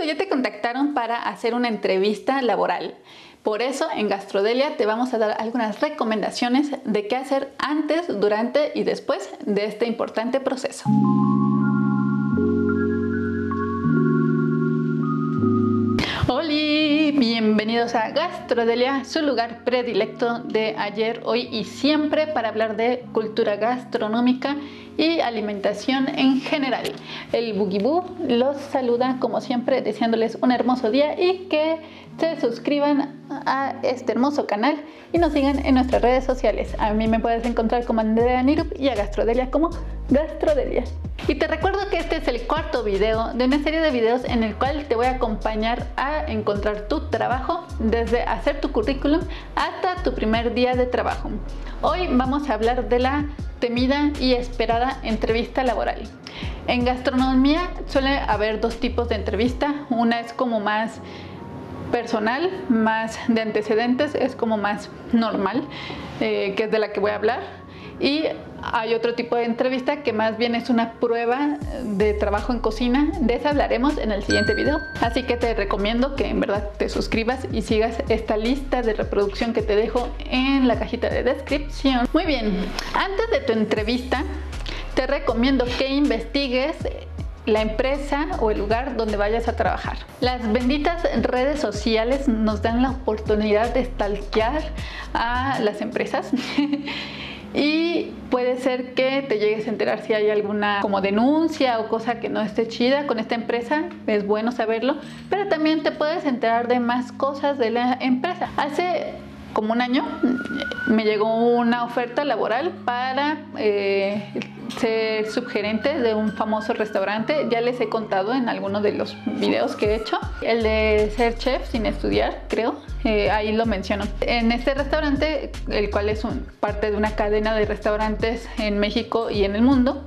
ya te contactaron para hacer una entrevista laboral. Por eso en Gastrodelia te vamos a dar algunas recomendaciones de qué hacer antes, durante y después de este importante proceso. ¡Holi! Bienvenidos a Gastrodelia, su lugar predilecto de ayer, hoy y siempre para hablar de cultura gastronómica y alimentación en general. El Bugibú los saluda como siempre deseándoles un hermoso día y que se suscriban a este hermoso canal y nos sigan en nuestras redes sociales. A mí me puedes encontrar como Andrea Nirup y a Gastrodelia como Gastrodelia. Y te recuerdo que este es el cuarto video de una serie de videos en el cual te voy a acompañar a encontrar tu trabajo desde hacer tu currículum hasta tu primer día de trabajo. Hoy vamos a hablar de la temida y esperada entrevista laboral. En gastronomía suele haber dos tipos de entrevista. Una es como más personal, más de antecedentes, es como más normal, que es de la que voy a hablar. Y hay otro tipo de entrevista que más bien es una prueba de trabajo en cocina. De esa hablaremos en el siguiente video. Así que te recomiendo que en verdad te suscribas y sigas esta lista de reproducción que te dejo en la cajita de descripción. Muy bien, antes de tu entrevista te recomiendo que investigues la empresa o el lugar donde vayas a trabajar. Las benditas redes sociales nos dan la oportunidad de stalkear a las empresas y puede ser que te llegues a enterar si hay alguna como denuncia o cosa que no esté chida con esta empresa. Es bueno saberlo, pero también te puedes enterar de más cosas de la empresa. Hace como un año me llegó una oferta laboral para ser subgerente de un famoso restaurante. Ya les he contado en algunos de los videos que he hecho. El de ser chef sin estudiar, creo. Ahí lo menciono. En este restaurante, el cual es parte de una cadena de restaurantes en México y en el mundo,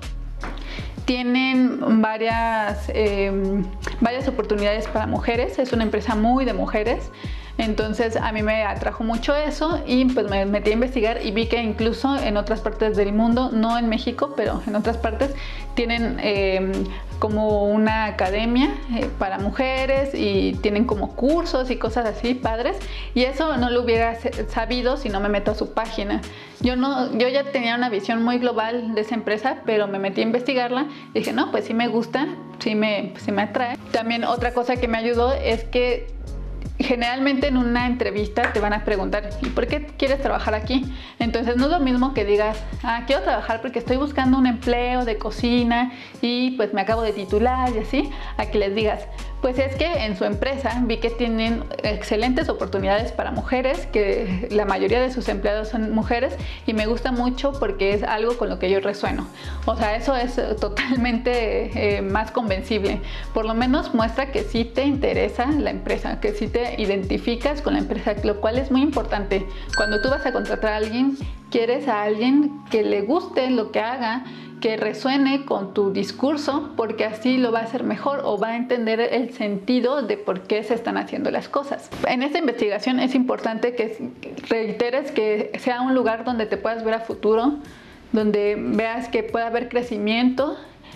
tienen varias oportunidades para mujeres. Es una empresa muy de mujeres. Entonces a mí me atrajo mucho eso y pues me metí a investigar y vi que incluso en otras partes del mundo, no en México, pero en otras partes tienen como una academia para mujeres y tienen como cursos y cosas así padres, y eso no lo hubiera sabido si no me meto a su página. Yo ya tenía una visión muy global de esa empresa, pero me metí a investigarla y dije, no, pues sí me gusta, sí me atrae. También otra cosa que me ayudó es que generalmente en una entrevista te van a preguntar, ¿y por qué quieres trabajar aquí? Entonces no es lo mismo que digas, quiero trabajar porque estoy buscando un empleo de cocina y pues me acabo de titular y así, a que les digas, pues es que en su empresa vi que tienen excelentes oportunidades para mujeres, que la mayoría de sus empleados son mujeres y me gusta mucho porque es algo con lo que yo resueno. O sea, eso es totalmente más convencible. Por lo menos muestra que sí te interesa la empresa, que sí te identificas con la empresa, lo cual es muy importante. Cuando tú vas a contratar a alguien, quieres a alguien que le guste lo que haga, que resuene con tu discurso, porque así lo va a hacer mejor o va a entender el sentido de por qué se están haciendo las cosas. En esta investigación es importante que reiteres que sea un lugar donde te puedas ver a futuro, donde veas que pueda haber crecimiento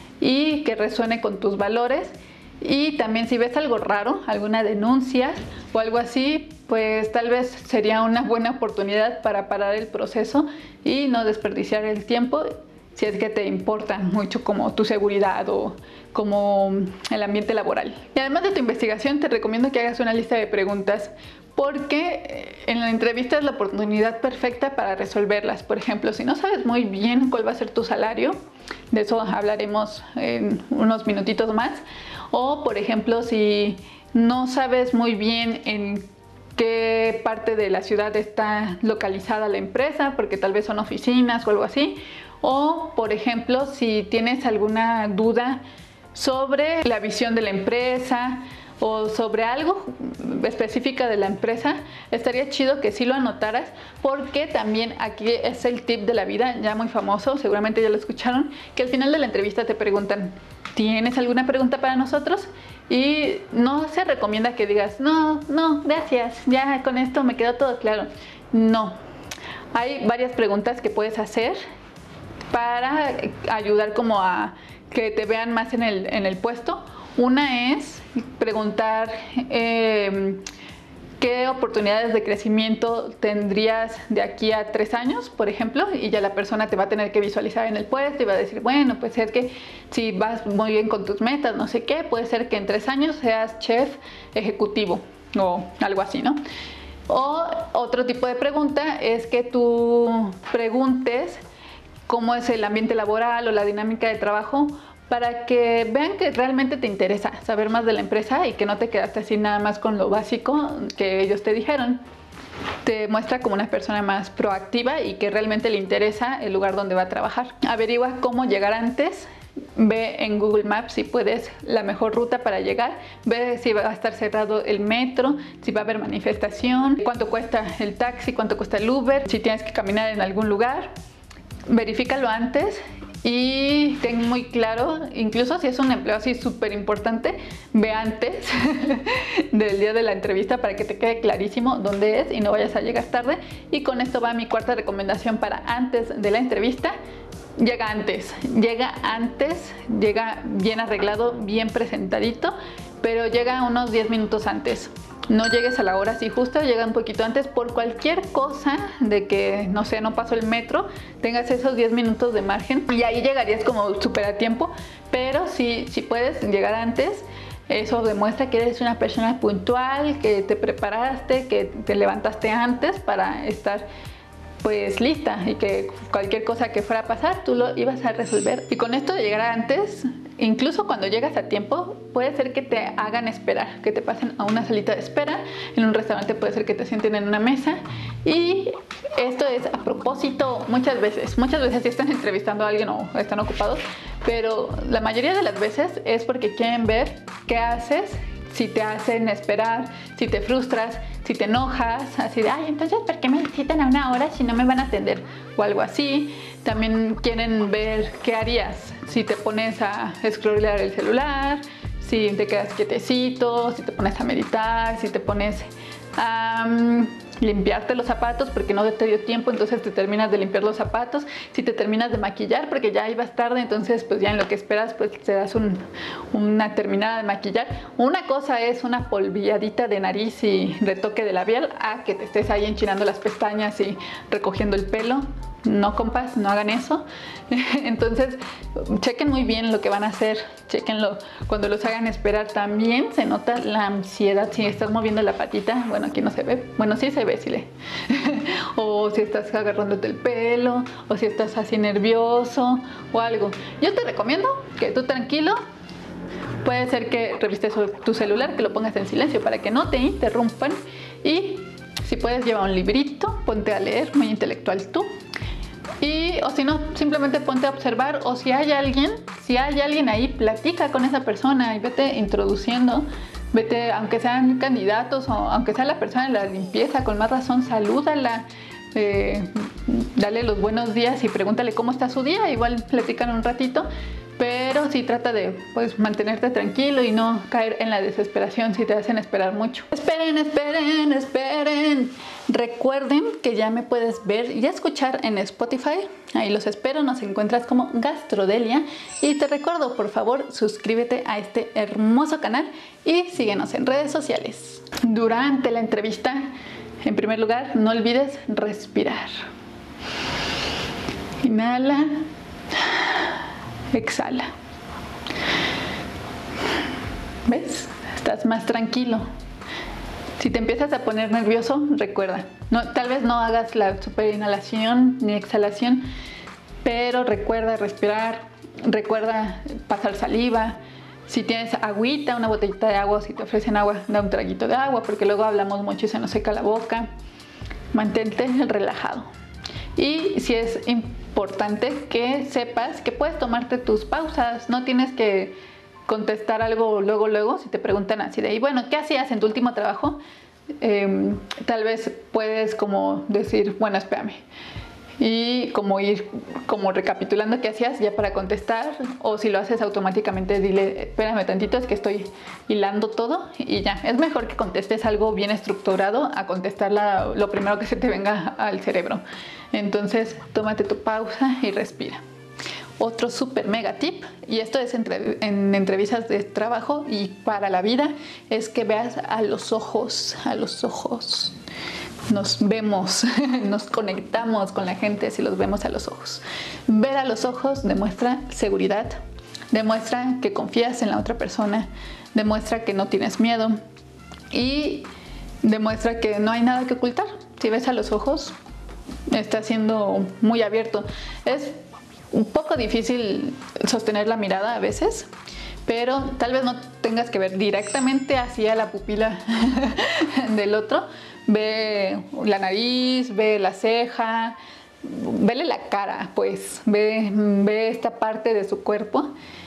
y que resuene con tus valores. Y también si ves algo raro, alguna denuncia o algo así, pues tal vez sería una buena oportunidad para parar el proceso y no desperdiciar el tiempo, si es que te importa mucho como tu seguridad o como el ambiente laboral. Y además de tu investigación, te recomiendo que hagas una lista de preguntas, porque en la entrevista es la oportunidad perfecta para resolverlas. Por ejemplo, si no sabes muy bien cuál va a ser tu salario, de eso hablaremos en unos minutitos más. O por ejemplo, si no sabes muy bien en qué parte de la ciudad está localizada la empresa, porque tal vez son oficinas o algo así. O, por ejemplo, si tienes alguna duda sobre la visión de la empresa o sobre algo específico de la empresa, estaría chido que sí lo anotaras, porque también aquí es el tip de la vida, ya muy famoso, seguramente ya lo escucharon, que al final de la entrevista te preguntan, ¿tienes alguna pregunta para nosotros? Y no se recomienda que digas, no, gracias, ya con esto me quedó todo claro. No, hay varias preguntas que puedes hacer para ayudar como a que te vean más en el puesto. Una es preguntar qué oportunidades de crecimiento tendrías de aquí a 3 años, por ejemplo, y ya la persona te va a tener que visualizar en el puesto y va a decir, bueno, puede ser que si vas muy bien con tus metas, no sé qué, puede ser que en 3 años seas chef ejecutivo o algo así, ¿no? O otro tipo de pregunta es que tú preguntes cómo es el ambiente laboral o la dinámica de trabajo, para que vean que realmente te interesa saber más de la empresa y que no te quedaste así nada más con lo básico que ellos te dijeron. Te muestra como una persona más proactiva y que realmente le interesa el lugar donde va a trabajar. Averigua cómo llegar antes. Ve en Google Maps si puedes la mejor ruta para llegar. Ve si va a estar cerrado el metro, si va a haber manifestación, cuánto cuesta el taxi, cuánto cuesta el Uber, si tienes que caminar en algún lugar. Verifícalo antes y ten muy claro, incluso si es un empleo así súper importante, ve antes del día de la entrevista para que te quede clarísimo dónde es y no vayas a llegar tarde. Y con esto va mi cuarta recomendación para antes de la entrevista. Llega antes, llega bien arreglado, bien presentadito, pero llega unos 10 minutos antes. No llegues a la hora así justo, llega un poquito antes por cualquier cosa de que, no sé, no pasó el metro, tengas esos 10 minutos de margen y ahí llegarías como súper a tiempo, pero si puedes llegar antes, eso demuestra que eres una persona puntual, que te preparaste, que te levantaste antes para estar pues lista y que cualquier cosa que fuera a pasar tú lo ibas a resolver. Y con esto de llegar antes, incluso cuando llegas a tiempo, puede ser que te hagan esperar, que te pasen a una salita de espera. En un restaurante puede ser que te sienten en una mesa. Y esto es a propósito, muchas veces si están entrevistando a alguien o están ocupados, pero la mayoría de las veces es porque quieren ver qué haces, si te hacen esperar, si te frustras, si te enojas, así de, ay, entonces ¿por qué me citan a una hora si no me van a atender? O algo así. También quieren ver qué harías si te pones a scrollear el celular, si te quedas quietecito, si te pones a meditar, si te pones a limpiarte los zapatos porque no te dio tiempo, entonces te terminas de limpiar los zapatos, si te terminas de maquillar porque ya ibas tarde, entonces pues ya en lo que esperas pues te das una terminada de maquillar. Una cosa es una polvilladita de nariz y retoque de labial a que te estés ahí enchinando las pestañas y recogiendo el pelo. No, compas, no hagan eso. Entonces, chequen muy bien lo que van a hacer, chequenlo cuando los hagan esperar. También se nota la ansiedad si estás moviendo la patita. Bueno, aquí no se ve. Bueno, sí se ve, sí le. O si estás agarrándote el pelo, o si estás así nervioso o algo. Yo te recomiendo que tú tranquilo. Puede ser que revises tu celular, que lo pongas en silencio para que no te interrumpan. Y si puedes, lleva un librito, ponte a leer, muy intelectual tú. O si no, simplemente ponte a observar, o si hay alguien ahí, platica con esa persona y vete introduciendo, vete, aunque sean candidatos o aunque sea la persona de la limpieza, con más razón, salúdala, dale los buenos días y pregúntale cómo está su día, igual platican un ratito. Pero sí trata de pues mantenerte tranquilo y no caer en la desesperación si te hacen esperar mucho. Esperen. Recuerden que ya me puedes ver y escuchar en Spotify. Ahí los espero, nos encuentras como Gastrodelia. Y te recuerdo, por favor, suscríbete a este hermoso canal y síguenos en redes sociales. Durante la entrevista, en primer lugar, no olvides respirar. Inhala. Exhala. ¿Ves? Estás más tranquilo. Si te empiezas a poner nervioso, recuerda, tal vez no hagas la super inhalación ni exhalación, pero recuerda respirar, recuerda pasar saliva. Si tienes agüita, una botellita de agua, si te ofrecen agua, da un traguito de agua, porque luego hablamos mucho y se nos seca la boca. Mantente relajado. Y si es importante que sepas que puedes tomarte tus pausas, no tienes que contestar algo luego, si te preguntan así de, y bueno, ¿qué hacías en tu último trabajo? Tal vez puedes como decir, bueno, espérame, y como ir como recapitulando qué hacías ya para contestar, o si lo haces automáticamente dile, espérame tantito, es que estoy hilando todo y ya. Es mejor que contestes algo bien estructurado a contestar lo primero que se te venga al cerebro. Entonces tómate tu pausa y respira. Otro súper mega tip, y esto es en entrevistas de trabajo y para la vida, es que veas a los ojos, a los ojos. Nos vemos, nos conectamos con la gente si los vemos a los ojos. Ver a los ojos demuestra seguridad, demuestra que confías en la otra persona, demuestra que no tienes miedo y demuestra que no hay nada que ocultar. Si ves a los ojos, estás siendo muy abierto. Es un poco difícil sostener la mirada a veces, pero tal vez no tengas que ver directamente hacia la pupila del otro. Ve la nariz, ve la ceja, vele la cara, pues, ve esta parte de su cuerpo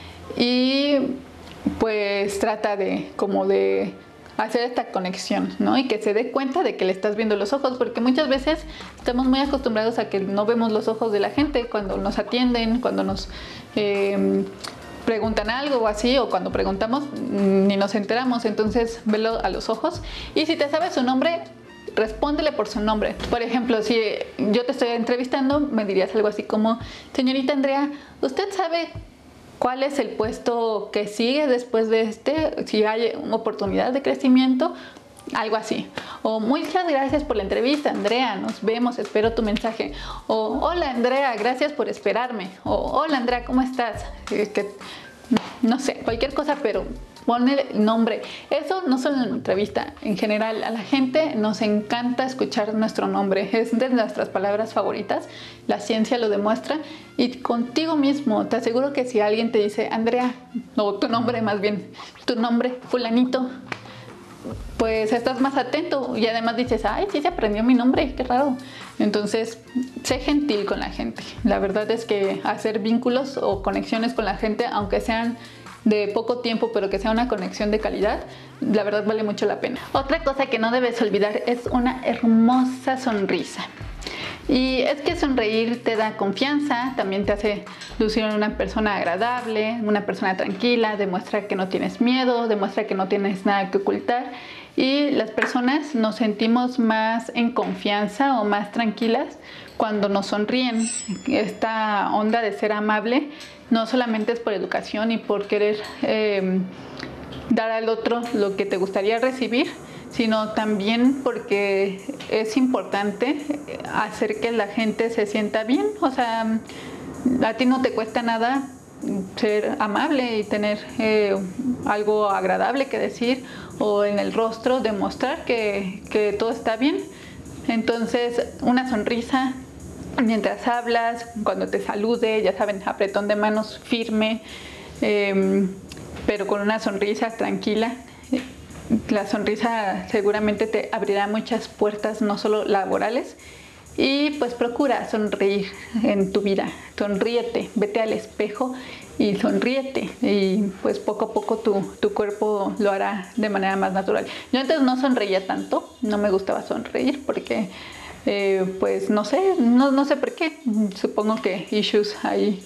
y pues trata de hacer esta conexión, ¿no? Y que se dé cuenta de que le estás viendo los ojos, porque muchas veces estamos muy acostumbrados a que no vemos los ojos de la gente cuando nos atienden, cuando nos preguntan algo o así, o cuando preguntamos ni nos enteramos. Entonces velo a los ojos, y si te sabes su nombre, respóndele por su nombre. Por ejemplo, si yo te estoy entrevistando, me dirías algo así como: señorita Andrea, ¿usted sabe cuál es el puesto que sigue después de este? Si hay una oportunidad de crecimiento, algo así. O: muchas gracias por la entrevista, Andrea, nos vemos, espero tu mensaje. O: hola Andrea, gracias por esperarme. O: hola Andrea, ¿cómo estás? No sé, cualquier cosa, pero ponle nombre. Eso no solo en la entrevista, en general a la gente nos encanta escuchar nuestro nombre. Es de nuestras palabras favoritas, la ciencia lo demuestra. Y contigo mismo, te aseguro que si alguien te dice Andrea, o tu nombre más bien, tu nombre, fulanito, pues estás más atento y además dices: ay, sí se aprendió mi nombre, qué raro. Entonces, sé gentil con la gente. La verdad es que hacer vínculos o conexiones con la gente, aunque sean de poco tiempo, pero que sea una conexión de calidad, la verdad vale mucho la pena. Otra cosa que no debes olvidar es una hermosa sonrisa. Y es que sonreír te da confianza, también te hace lucir en una persona agradable, una persona tranquila, demuestra que no tienes miedo, demuestra que no tienes nada que ocultar, y las personas nos sentimos más en confianza o más tranquilas cuando nos sonríen. Esta onda de ser amable no solamente es por educación y por querer dar al otro lo que te gustaría recibir, sino también porque es importante hacer que la gente se sienta bien. O sea, a ti no te cuesta nada ser amable y tener algo agradable que decir, o en el rostro demostrar que todo está bien. Entonces, una sonrisa mientras hablas, cuando te salude, ya saben, apretón de manos firme, pero con una sonrisa tranquila. La sonrisa seguramente te abrirá muchas puertas, no solo laborales. Y pues procura sonreír en tu vida, sonríete, vete al espejo y sonríete, y pues poco a poco tu cuerpo lo hará de manera más natural. Yo antes no sonreía tanto, no me gustaba sonreír porque pues no sé por qué, supongo que issues ahí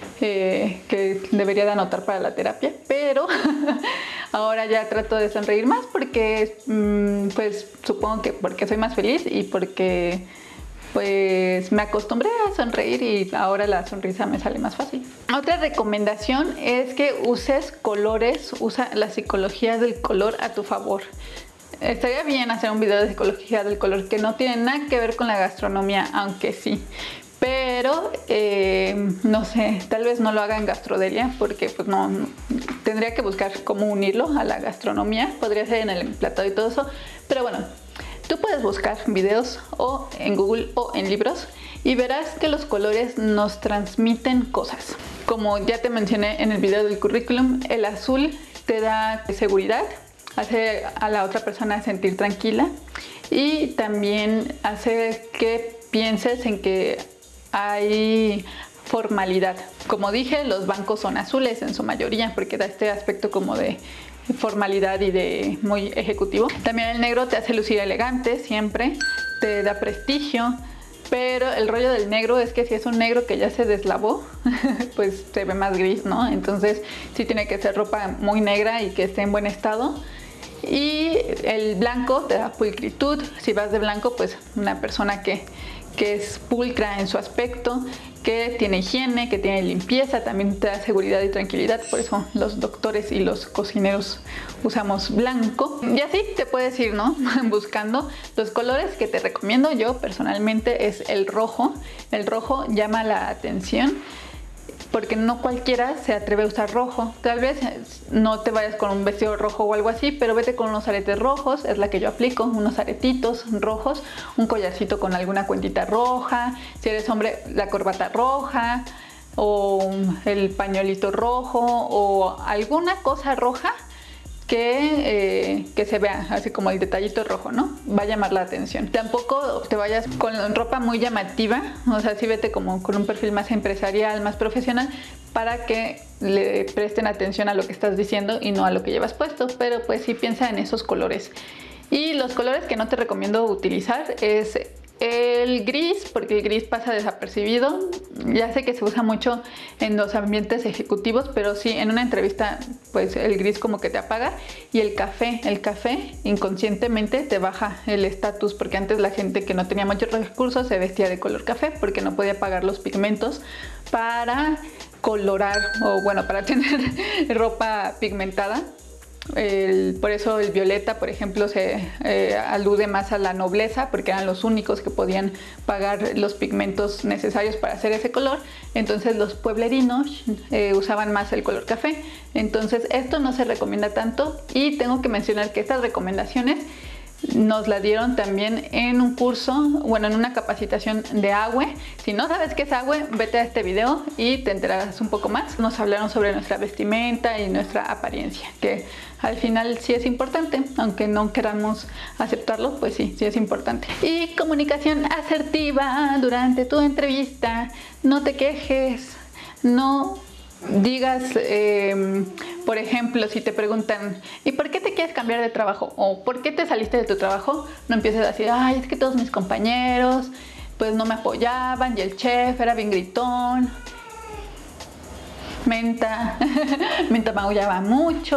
que debería de anotar para la terapia, pero ahora ya trato de sonreír más porque pues supongo que porque soy más feliz y porque pues me acostumbré a sonreír y ahora la sonrisa me sale más fácil. Otra recomendación es que uses colores, usa la psicología del color a tu favor. Estaría bien hacer un video de psicología del color que no tiene nada que ver con la gastronomía, aunque sí. Pero no sé, tal vez no lo haga en Gastrodelia porque pues no, tendría que buscar cómo unirlo a la gastronomía. Podría ser en el emplatado y todo eso, pero bueno. Tú puedes buscar videos o en Google o en libros y verás que los colores nos transmiten cosas. Como ya te mencioné en el video del currículum, el azul te da seguridad, hace a la otra persona sentir tranquila y también hace que pienses en que hay formalidad. Como dije, los bancos son azules en su mayoría porque da este aspecto como de formalidad y de muy ejecutivo. También el negro te hace lucir elegante siempre, te da prestigio, pero el rollo del negro es que si es un negro que ya se deslavó, pues se ve más gris, ¿no? Entonces sí tiene que ser ropa muy negra y que esté en buen estado. Y el blanco te da pulcritud. Si vas de blanco, pues una persona que es pulcra en su aspecto. que tiene higiene, que tiene limpieza, también te da seguridad y tranquilidad, por eso los doctores y los cocineros usamos blanco. Y así te puedes ir, ¿no? Buscando los colores que te recomiendo yo personalmente es el rojo. El rojo llama la atención porque no cualquiera se atreve a usar rojo. Tal vez no te vayas con un vestido rojo o algo así, pero vete con unos aretes rojos, es la que yo aplico, unos aretitos rojos, un collarcito con alguna cuentita roja, si eres hombre la corbata roja o el pañuelito rojo o alguna cosa roja que se vea así como el detallito rojo, ¿no? Va a llamar la atención. Tampoco te vayas con ropa muy llamativa, o sea, sí vete como con un perfil más empresarial, más profesional, para que le presten atención a lo que estás diciendo y no a lo que llevas puesto, pero pues sí piensa en esos colores. Y los colores que no te recomiendo utilizar es el gris, porque el gris pasa desapercibido. Ya sé que se usa mucho en los ambientes ejecutivos, pero sí, en una entrevista, pues el gris como que te apaga. Y el café inconscientemente te baja el estatus, porque antes la gente que no tenía muchos recursos se vestía de color café, porque no podía pagar los pigmentos para colorar, o bueno, para tener ropa pigmentada. Por eso el violeta, por ejemplo, se alude más a la nobleza, porque eran los únicos que podían pagar los pigmentos necesarios para hacer ese color. Entonces los pueblerinos usaban más el color café. Entonces esto no se recomienda tanto, y tengo que mencionar que estas recomendaciones nos la dieron también en un curso, bueno, en una capacitación de AWE. Si no sabes qué es AWE, vete a este video y te enterarás un poco más. Nos hablaron sobre nuestra vestimenta y nuestra apariencia, que al final sí es importante, aunque no queramos aceptarlo, pues sí es importante. Y comunicación asertiva durante tu entrevista. No te quejes, no digas, por ejemplo, si te preguntan ¿y por qué te quieres cambiar de trabajo? O ¿por qué te saliste de tu trabajo? No empieces a decir, ay, es que todos mis compañeros pues no me apoyaban y el chef era bien gritón, Menta maullaba mucho,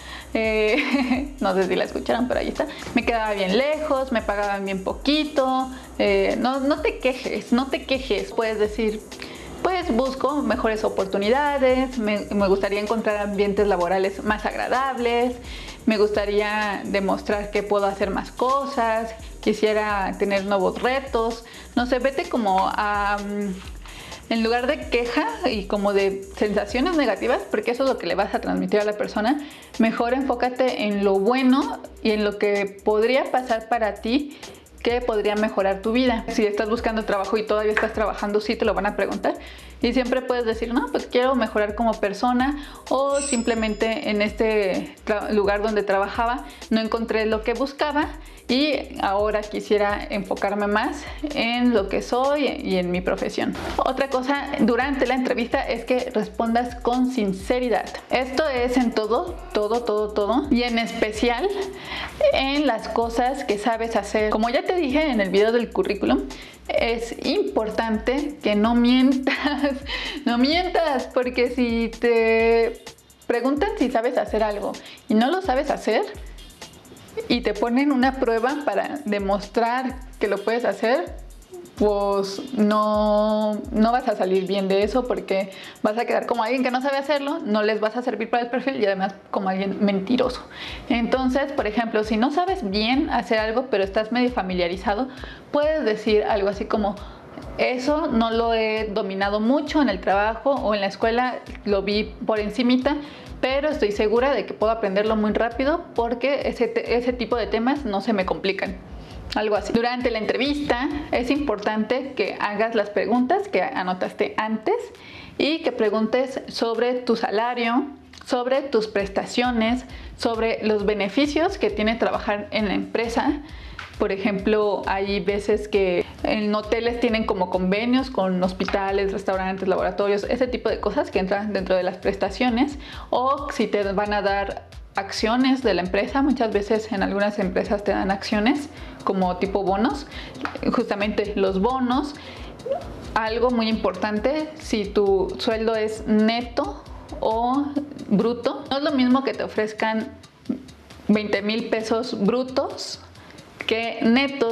no sé si la escucharon, pero ahí está, me quedaba bien lejos, me pagaban bien poquito. No te quejes, puedes decir, pues busco mejores oportunidades, me gustaría encontrar ambientes laborales más agradables, me gustaría demostrar que puedo hacer más cosas, quisiera tener nuevos retos. No sé, vete como a... en lugar de queja y como de sensaciones negativas, porque eso es lo que le vas a transmitir a la persona, mejor enfócate en lo bueno y en lo que podría pasar para ti, que podría mejorar tu vida. Si estás buscando trabajo y todavía estás trabajando, sí te lo van a preguntar, y siempre puedes decir, no, pues quiero mejorar como persona, o simplemente en este lugar donde trabajaba no encontré lo que buscaba y ahora quisiera enfocarme más en lo que soy y en mi profesión. Otra cosa durante la entrevista es que respondas con sinceridad. Esto es en todo, y en especial en las cosas que sabes hacer. Como ya te dije en el video del currículum, es importante que no mientas, porque si te preguntan si sabes hacer algo y no lo sabes hacer, y te ponen una prueba para demostrar que lo puedes hacer, pues no vas a salir bien de eso, porque vas a quedar como alguien que no sabe hacerlo, no les vas a servir para el perfil, y además como alguien mentiroso. Entonces, por ejemplo, si no sabes bien hacer algo pero estás medio familiarizado, puedes decir algo así como, eso no lo he dominado mucho en el trabajo o en la escuela, lo vi por encimita, pero estoy segura de que puedo aprenderlo muy rápido porque ese tipo de temas no se me complican. Algo así. Durante la entrevista es importante que hagas las preguntas que anotaste antes y que preguntes sobre tu salario, sobre tus prestaciones, sobre los beneficios que tiene trabajar en la empresa. Por ejemplo, hay veces que en hoteles tienen como convenios con hospitales, restaurantes, laboratorios, ese tipo de cosas que entran dentro de las prestaciones. O si te van a dar acciones de la empresa, muchas veces en algunas empresas te dan acciones como tipo bonos. Justamente los bonos, algo muy importante, si tu sueldo es neto o bruto, no es lo mismo que te ofrezcan 20,000 pesos brutos que netos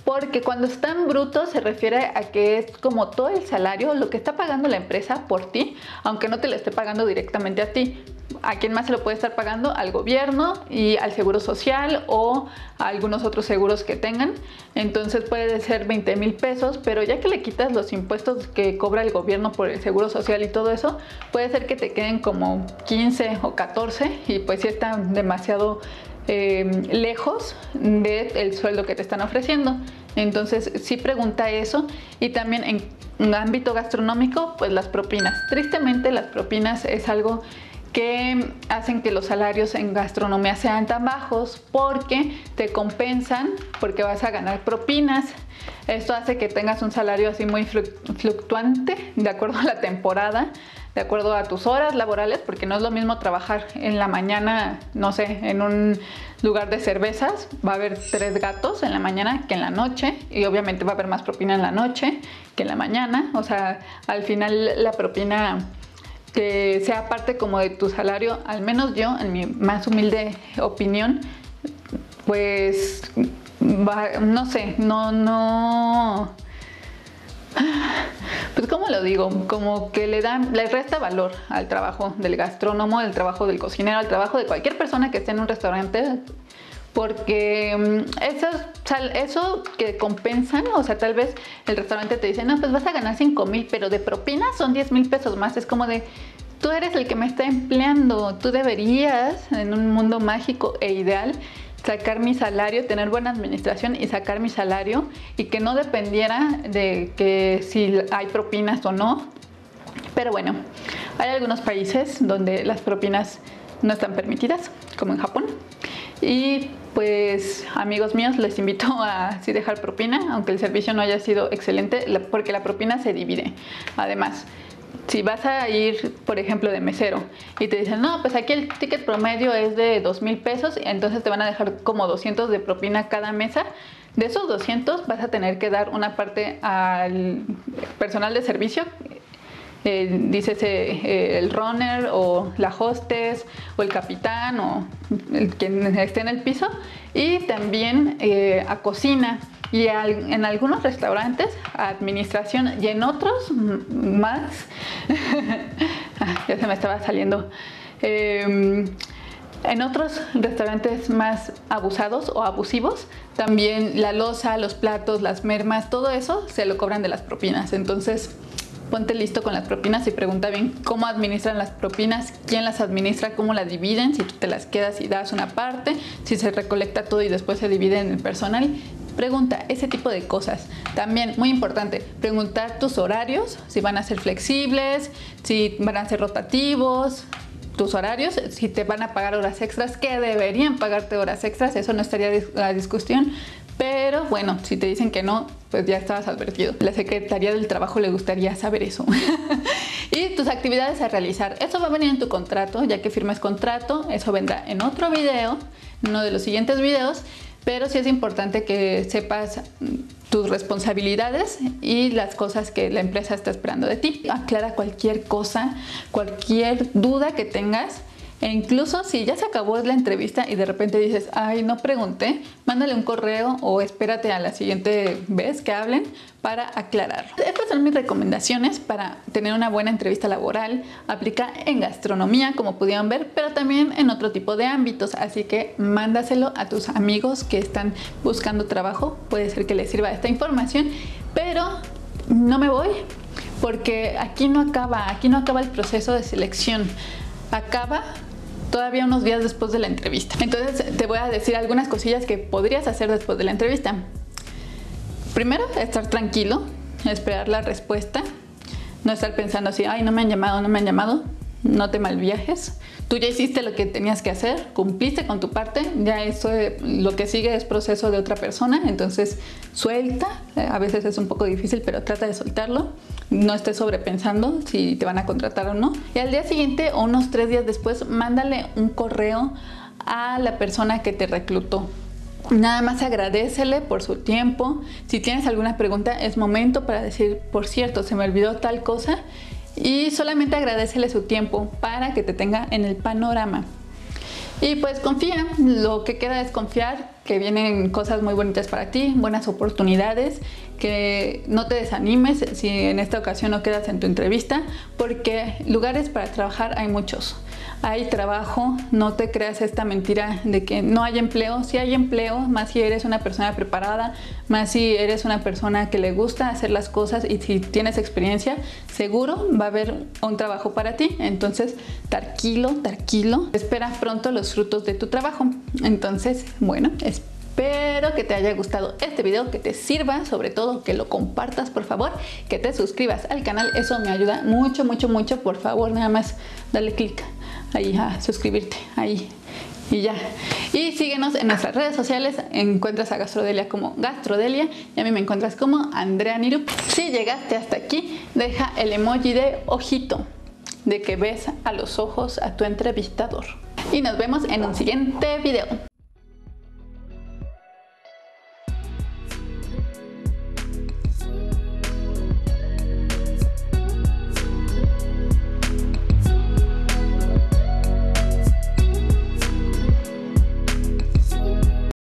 Porque cuando está en bruto se refiere a que es como todo el salario, lo que está pagando la empresa por ti, aunque no te lo esté pagando directamente a ti. ¿A quién más se lo puede estar pagando? Al gobierno y al seguro social o a algunos otros seguros que tengan. Entonces puede ser 20,000 pesos, pero ya que le quitas los impuestos que cobra el gobierno por el seguro social y todo eso, puede ser que te queden como 15 o 14 y pues sí está demasiado lejos del sueldo que te están ofreciendo. Entonces sí pregunta eso. Y también en ámbito gastronómico, pues las propinas. Tristemente las propinas es algo que hacen que los salarios en gastronomía sean tan bajos porque te compensan, porque vas a ganar propinas. Esto hace que tengas un salario así muy fluctuante de acuerdo a la temporada, de acuerdo a tus horas laborales, porque no es lo mismo trabajar en la mañana, no sé, en un lugar de cervezas, va a haber 3 gatos en la mañana que en la noche, y obviamente va a haber más propina en la noche que en la mañana. O sea, al final la propina que sea parte como de tu salario, al menos yo, en mi más humilde opinión, pues no sé, pues ¿cómo lo digo? Como que le resta valor al trabajo del gastrónomo, al trabajo del cocinero, al trabajo de cualquier persona que esté en un restaurante, porque eso que compensan, o sea, tal vez el restaurante te dice, no, pues vas a ganar 5,000, pero de propina son 10,000 pesos más. Es como de, tú eres el que me está empleando, tú deberías, en un mundo mágico e ideal, sacar mi salario, tener buena administración y sacar mi salario, y que no dependiera de que si hay propinas o no. Pero bueno, hay algunos países donde las propinas no están permitidas, como en Japón. Y pues amigos míos, les invito a sí dejar propina, aunque el servicio no haya sido excelente, porque la propina se divide. Además, si vas a ir, por ejemplo, de mesero y te dicen, no, pues aquí el ticket promedio es de 2,000 pesos, entonces te van a dejar como 200 de propina cada mesa. De esos 200 vas a tener que dar una parte al personal de servicio, dícese el runner o la hostess o el capitán o el quien esté en el piso, y también a cocina. Y en algunos restaurantes, a administración, y en otros más, ya se me estaba saliendo, en otros restaurantes más abusados o abusivos, también la loza, los platos, las mermas, todo eso se lo cobran de las propinas. Entonces, ponte listo con las propinas y pregunta bien cómo administran las propinas, quién las administra, cómo las dividen, si tú te las quedas y das una parte, si se recolecta todo y después se divide en el personal. Pregunta ese tipo de cosas. También, muy importante, preguntar tus horarios, si van a ser flexibles, si van a ser rotativos, tus horarios, si te van a pagar horas extras, que deberían pagarte horas extras, eso no estaría a discusión. Pero bueno, si te dicen que no, pues ya estabas advertido. La Secretaría del Trabajo le gustaría saber eso. Y tus actividades a realizar. Eso va a venir en tu contrato, ya que firmes contrato. Eso vendrá en otro video, en uno de los siguientes videos. Pero sí es importante que sepas tus responsabilidades y las cosas que la empresa está esperando de ti. Aclara cualquier cosa, cualquier duda que tengas. E incluso si ya se acabó la entrevista y de repente dices, ay, no pregunté, mándale un correo o espérate a la siguiente vez que hablen para aclararlo. Estas son mis recomendaciones para tener una buena entrevista laboral. Aplica en gastronomía, como pudieron ver, pero también en otro tipo de ámbitos. Así que mándaselo a tus amigos que están buscando trabajo. Puede ser que les sirva esta información, pero no me voy, porque aquí no acaba el proceso de selección. Acaba todavía unos días después de la entrevista. Entonces te voy a decir algunas cosillas que podrías hacer después de la entrevista. Primero, estar tranquilo, esperar la respuesta, no estar pensando así, ay, no me han llamado, no me han llamado. No te malviajes. Tú ya hiciste lo que tenías que hacer, cumpliste con tu parte, ya eso, lo que sigue es proceso de otra persona, entonces suelta. A veces es un poco difícil, pero trata de soltarlo. No estés sobrepensando si te van a contratar o no. Y al día siguiente o unos 3 días después, mándale un correo a la persona que te reclutó. Nada más agradécele por su tiempo. Si tienes alguna pregunta, es momento para decir, por cierto, se me olvidó tal cosa. Y solamente agradécele su tiempo para que te tenga en el panorama. Y pues confía, lo que queda es confiar. que vienen cosas muy bonitas para ti, buenas oportunidades, que no te desanimes si en esta ocasión no quedas en tu entrevista, porque lugares para trabajar hay muchos. Hay trabajo, no te creas esta mentira de que no hay empleo. Sí hay empleo, más si eres una persona preparada, más si eres una persona que le gusta hacer las cosas y si tienes experiencia, seguro va a haber un trabajo para ti. Entonces, tranquilo, tranquilo, espera pronto los frutos de tu trabajo. Entonces, bueno, espero que te haya gustado este video, que te sirva, sobre todo que lo compartas, por favor, que te suscribas al canal, eso me ayuda mucho, mucho, mucho. Por favor, nada más dale clic ahí a suscribirte, ahí y ya. Y síguenos en nuestras redes sociales, encuentras a Gastrodelia como Gastrodelia y a mí me encuentras como Andrea Nirup. Si llegaste hasta aquí, deja el emoji de ojito, de que ves a los ojos a tu entrevistador. Y nos vemos en un siguiente video.